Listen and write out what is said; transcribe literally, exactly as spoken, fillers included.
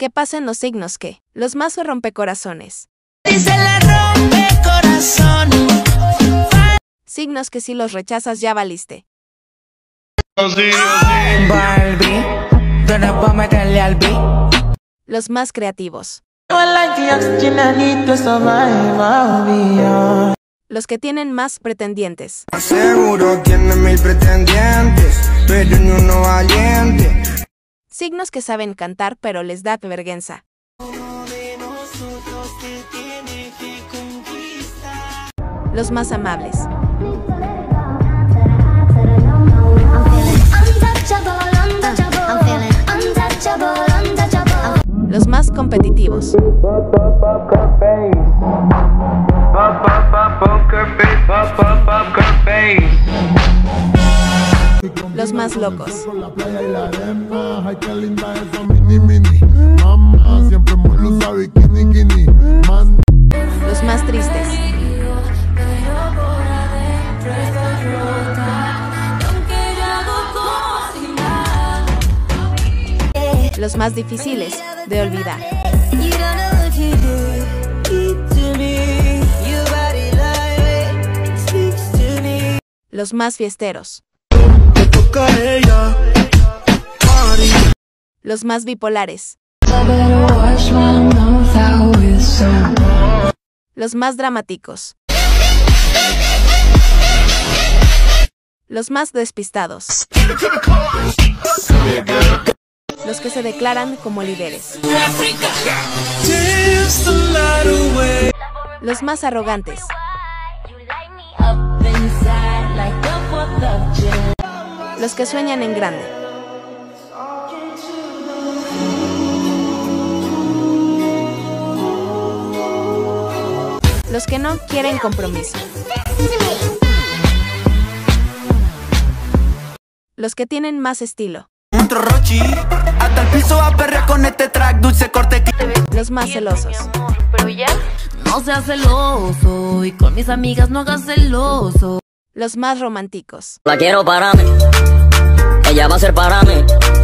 Que pasen los signos que, los más rompecorazones. Dice la rompecorazón. Signos que si los rechazas ya valiste. Barbie, tú no puedes meterle al beat. Los más creativos. Los que tienen más pretendientes. Seguro tiene mil pretendientes, pero ni uno valiente. Signos que saben cantar pero les da vergüenza. Los más amables. Los más competitivos. Los más locos. Los más tristes. Los más difíciles de olvidar. Los más fiesteros. Los más bipolares. Los más dramáticos. Los más despistados. Los que se declaran como líderes. Los más arrogantes. Los que sueñan en grande. Los que no quieren compromiso. Los que tienen más estilo. Hasta el piso a perrear con este track, dulce corte. Los más celosos. Pero ya, no seas celoso y con mis amigas no hagas celoso. Los más románticos. La quiero para mí, ella va a ser para mí.